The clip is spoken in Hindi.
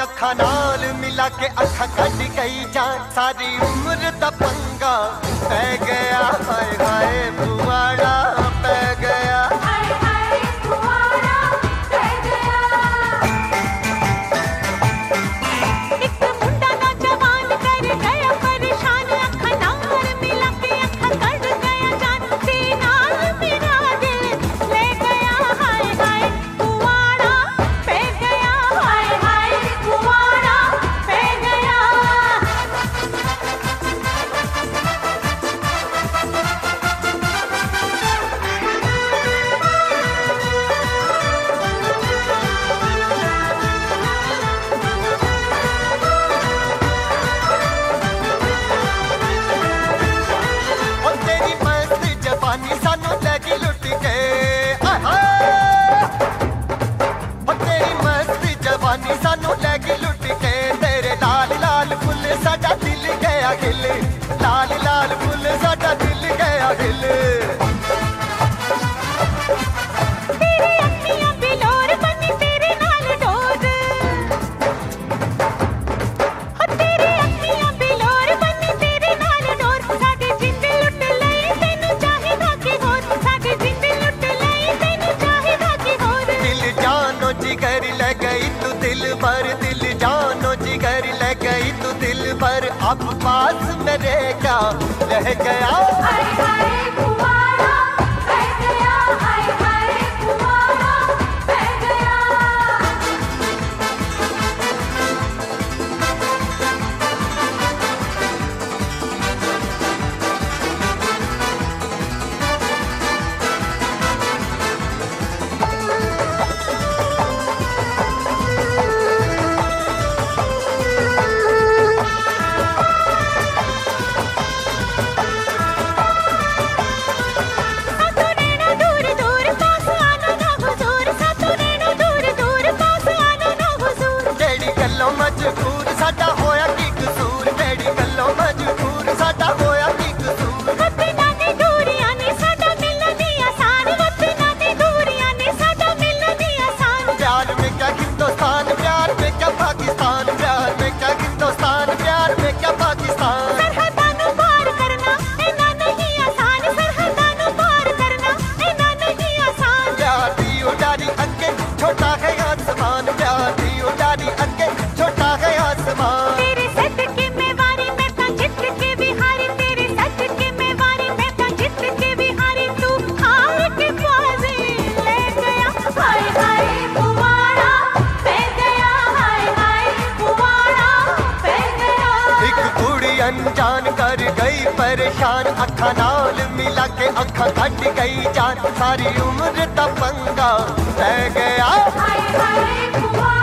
अखा नाल मिला के अखा कट गई जान, सारी उम्र दा पंगा पै गया। हाय हाय पुआड़ा पै गया। हाय हाय पुआड़ा पै गया। एक मुंडा नौजवान कर गया परेशान, अखा नाल मिला के अखा कट गया जान, ते नाल मेरा दिल ले गया। हाय हाय पुआड़ा पै गया। हाय हाय पुआड़ा पै गया। ओ तेरी मस्त जवानी सानू लगी लुट के, हाय हाय। ओ तेरी मस्त जवानी सानू लगी लुट के, तेरे लाल लाल फुल साडा दिल गया खिल, लाल लाल फुल साडा दिल गया खिल। तेरी अखियां बिलोर बनी तेरे नाल डोर, हो तेरी अखियां बिलोर बनी तेरे नाल डोर, साडी जिंद लुट लई तैनू चाहिदा की होर, साडी जिंद लुट लई तैनू चाहिदा की होर। दिल जानो जिगर ले गई तू दिल भर, दिल जानो जिगर ले गई तू दिल भर, अब पास मेरे क्या रह गया। हाय हाय पुआड़ा पै गया। हाय हाय पुआड़ा पै गया। सातों नैना दूर दूर पास आना ना हुजूर, सातों नैना दूर दूर पास आना ना हुजूर। जेड़ी गल्लों मजबूर साडा होया की कसूर, जेड़ी गल्लों मजबूर साडा होया की कसूर। वतना दी दूरियां ने साडा मिलना नहीं आसान, वतना दी दूरियां ने साडा मिलना नहीं आसान। प्यार में क्या हिंदुस्तान, प्यार में क्या पाकिस्तान, प्यार में क्या हिंदुस्तान, प्यार में क्या पाकिस्तान। सरहदां नूं पार करना इन्ना नहीं आसान, सरहदां नूं पार करना इन्ना नहीं आसान। प्यार दी उडारी अगे छोटा है आसमान, प्यार दी उडारी अगे छोटा है आसमान। तेरे सदके में वारी मैं तां जित के बिहारी, तेरे सदके में वारी मैं तां जित के बिहारी, तू हार के बाजी ले गया। हाय हाय पुआड़ा पै गया। हाय हाय पुआड़ा पै गया। एक बूढ़ी अनजान कर गई परेशान, अखा नाल मिला के अखा कट गई जान, सारी उम्र दा पंगा पै गया। हाय हाय पुआड़ा